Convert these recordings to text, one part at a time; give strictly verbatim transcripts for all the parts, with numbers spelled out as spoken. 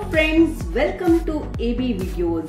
Friends, welcome to AB videos.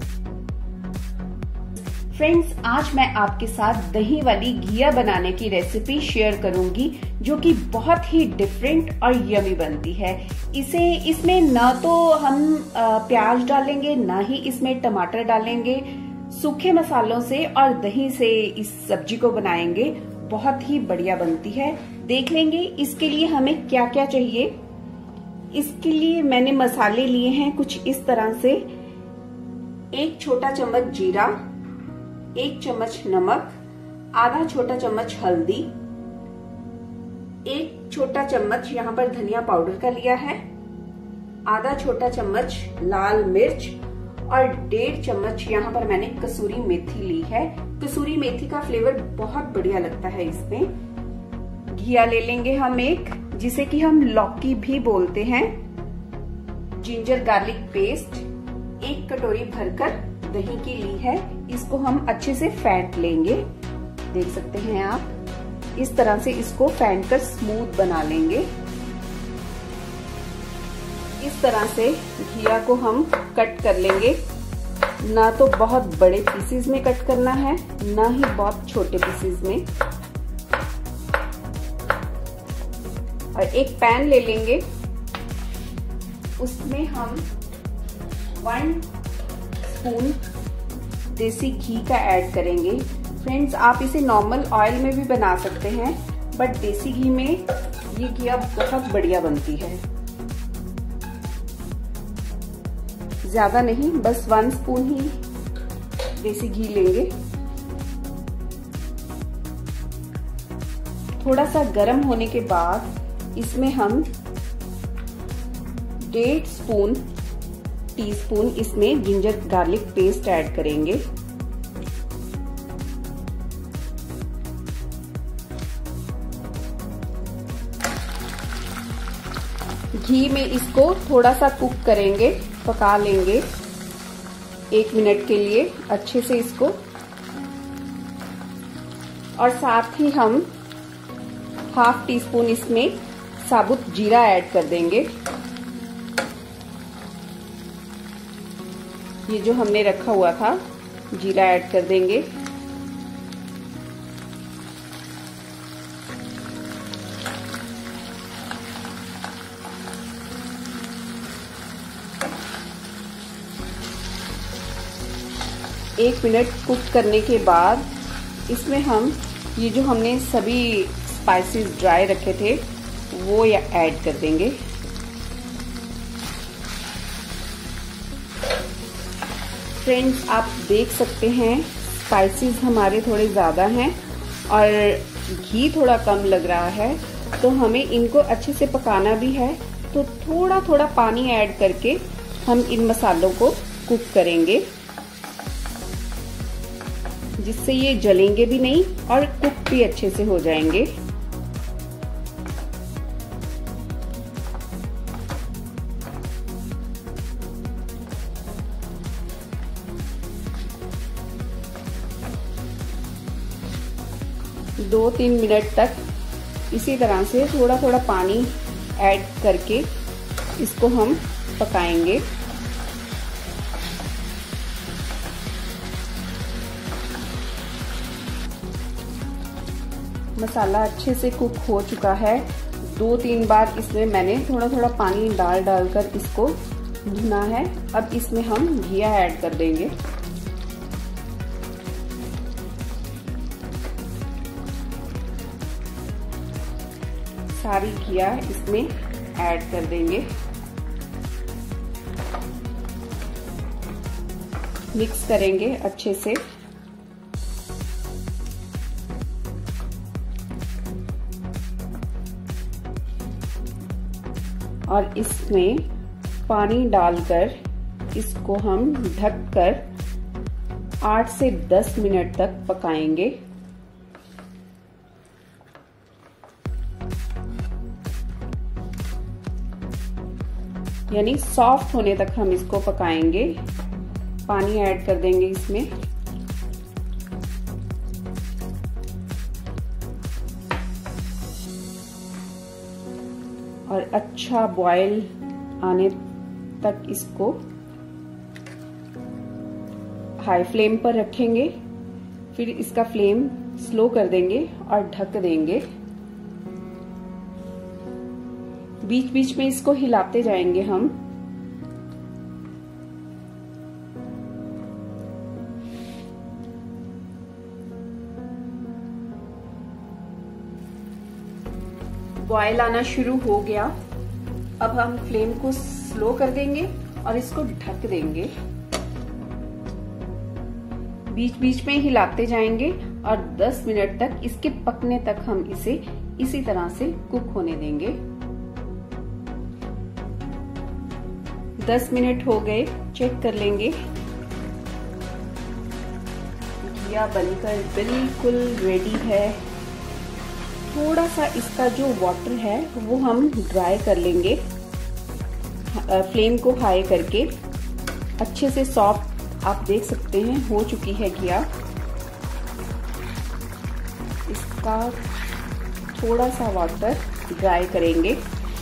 Friends, आज मैं आपके साथ दही वाली घिया बनाने की रेसिपी शेयर करूंगी जो कि बहुत ही डिफरेंट और यमी बनती है। इसे इसमें ना तो हम प्याज डालेंगे ना ही इसमें टमाटर डालेंगे, सूखे मसालों से और दही से इस सब्जी को बनाएंगे। बहुत ही बढ़िया बनती है। देख लेंगे इसके लिए हमें क्या क्या चाहिए। इसके लिए मैंने मसाले लिए हैं कुछ इस तरह से। एक छोटा चम्मच जीरा, एक चम्मच नमक, आधा छोटा चम्मच हल्दी, एक छोटा चम्मच यहाँ पर धनिया पाउडर का लिया है, आधा छोटा चम्मच लाल मिर्च और डेढ़ चम्मच यहाँ पर मैंने कसूरी मेथी ली है। कसूरी मेथी का फ्लेवर बहुत बढ़िया लगता है इसमें। घिया ले लेंगे हम एक, जिसे कि हम लौकी भी बोलते हैं। जिंजर गार्लिक पेस्ट एक कटोरी भरकर दही की ली है। इसको हम अच्छे से फेंट लेंगे। देख सकते हैं आप, इस तरह से इसको फेंट कर स्मूथ बना लेंगे। इस तरह से घिया को हम कट कर लेंगे। ना तो बहुत बड़े पीसेस में कट करना है, ना ही बहुत छोटे पीसेस में। और एक पैन ले लेंगे, उसमें हम वन स्पून देसी घी का ऐड करेंगे। फ्रेंड्स, आप इसे नॉर्मल ऑयल में भी बना सकते हैं, बट देसी घी में ये घिया बहुत बढ़िया बनती है। ज्यादा नहीं, बस वन स्पून ही देसी घी लेंगे। थोड़ा सा गर्म होने के बाद इसमें हम डेढ़ स्पून टीस्पून इसमें जिंजर गार्लिक पेस्ट ऐड करेंगे। घी में इसको थोड़ा सा कुक करेंगे, पका लेंगे एक मिनट के लिए अच्छे से इसको। और साथ ही हम हाफ टी स्पून इसमें साबुत जीरा ऐड कर देंगे। ये जो हमने रखा हुआ था जीरा ऐड कर देंगे। एक मिनट कुक करने के बाद इसमें हम ये जो हमने सभी स्पाइसेस ड्राई रखे थे वो या ऐड कर देंगे। फ्रेंड्स, आप देख सकते हैं स्पाइसेस हमारे थोड़े ज़्यादा हैं और घी थोड़ा कम लग रहा है, तो हमें इनको अच्छे से पकाना भी है। तो थोड़ा थोड़ा पानी ऐड करके हम इन मसालों को कुक करेंगे, जिससे ये जलेंगे भी नहीं और कुक भी अच्छे से हो जाएंगे। दो तीन मिनट तक इसी तरह से थोड़ा थोड़ा पानी ऐड करके इसको हम पकाएंगे। मसाला अच्छे से कुक हो चुका है। दो तीन बार इसमें मैंने थोड़ा थोड़ा पानी डाल डालकर इसको भुना है। अब इसमें हम घिया ऐड कर देंगे। सारी घिया इसमें ऐड कर देंगे। मिक्स करेंगे अच्छे से। और इसमें पानी डालकर इसको हम ढककर आठ से दस मिनट तक पकाएंगे। यानी सॉफ्ट होने तक हम इसको पकाएंगे। पानी ऐड कर देंगे इसमें। और अच्छा बॉयल आने तक इसको हाई फ्लेम पर रखेंगे, फिर इसका फ्लेम स्लो कर देंगे और ढक देंगे। बीच बीच में इसको हिलाते जाएंगे हम। बॉयल आना शुरू हो गया। अब हम फ्लेम को स्लो कर देंगे और इसको ढक देंगे। बीच बीच में हिलाते जाएंगे और दस मिनट तक, इसके पकने तक हम इसे इसी तरह से कुक होने देंगे। दस मिनट हो गए, चेक कर लेंगे। घिया बनकर बिल्कुल रेडी है। थोड़ा सा इसका जो वाटर है वो हम ड्राई कर लेंगे, फ्लेम को हाई करके। अच्छे से सॉफ्ट आप देख सकते हैं हो चुकी है घिया। इसका थोड़ा सा वाटर ड्राई करेंगे।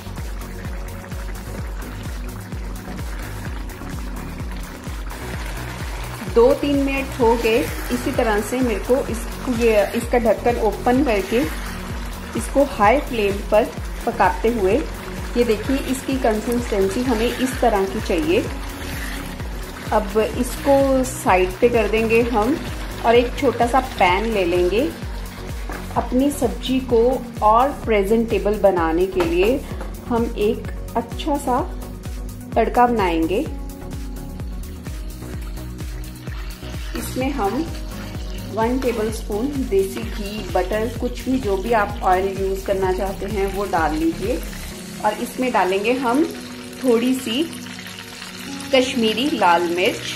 दो तीन मिनट हो गए। इसी तरह से मेरे को इस, ये, इसका ढक्कन ओपन करके इसको हाई फ्लेम पर पकाते हुए, ये देखिए इसकी कंसिस्टेंसी हमें इस तरह की चाहिए। अब इसको साइड पे कर देंगे हम और एक छोटा सा पैन ले लेंगे। अपनी सब्जी को और प्रेजेंटेबल बनाने के लिए हम एक अच्छा सा तड़का बनाएंगे। इसमें हम वन टेबलस्पून देसी घी, बटर, कुछ भी जो भी आप ऑयल यूज करना चाहते हैं वो डाल लीजिए। और इसमें डालेंगे हम थोड़ी सी कश्मीरी लाल मिर्च,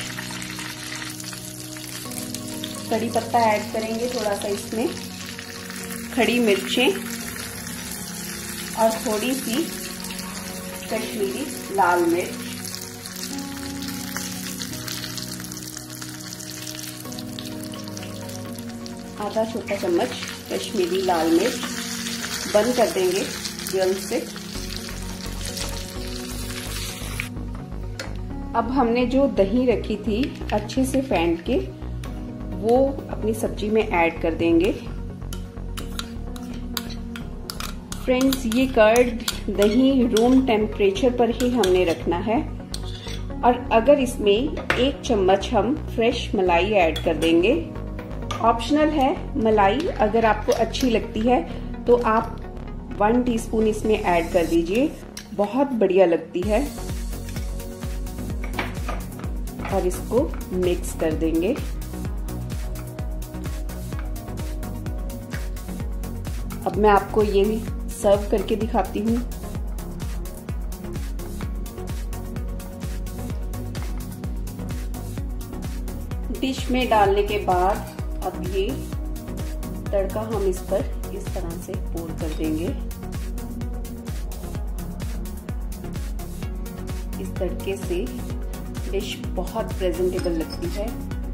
कड़ी पत्ता ऐड करेंगे थोड़ा सा इसमें, खड़ी मिर्चें और थोड़ी सी कश्मीरी लाल मिर्च। आधा छोटा चम्मच कश्मीरी लाल मिर्च बंद कर देंगे गैस से। अब हमने जो दही रखी थी अच्छे से फेंट के वो अपनी सब्जी में ऐड कर देंगे। फ्रेंड्स, ये कर्ड दही रूम टेम्परेचर पर ही हमने रखना है। और अगर इसमें एक चम्मच हम फ्रेश मलाई ऐड कर देंगे। ऑप्शनल है मलाई, अगर आपको अच्छी लगती है तो आप वन टीस्पून इसमें ऐड कर दीजिए, बहुत बढ़िया लगती है। और इसको मिक्स कर देंगे। अब मैं आपको ये भी सर्व करके दिखाती हूँ। डिश में डालने के बाद अब ये तड़का हम इस पर इस तरह से पोर कर देंगे। इस तड़के से डिश बहुत प्रेजेंटेबल लगती है।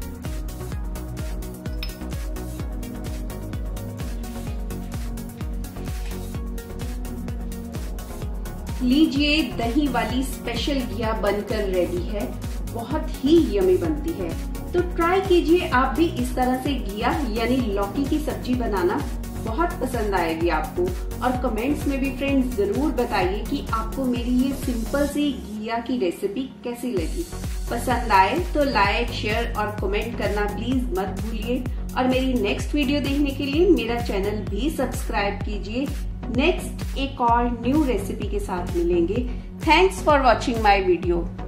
लीजिए, दही वाली स्पेशल घिया बनकर रेडी है। बहुत ही यमी बनती है, तो ट्राई कीजिए आप भी इस तरह से घिया यानी लौकी की सब्जी बनाना। बहुत पसंद आएगी आपको। और कमेंट्स में भी फ्रेंड्स जरूर बताइए कि आपको मेरी ये सिंपल सी घिया की रेसिपी कैसी लगी। पसंद आए तो लाइक, शेयर और कमेंट करना प्लीज मत भूलिए। और मेरी नेक्स्ट वीडियो देखने के लिए मेरा चैनल भी सब्सक्राइब कीजिए। नेक्स्ट एक और न्यू रेसिपी के साथ मिलेंगे। Thanks for watching my video.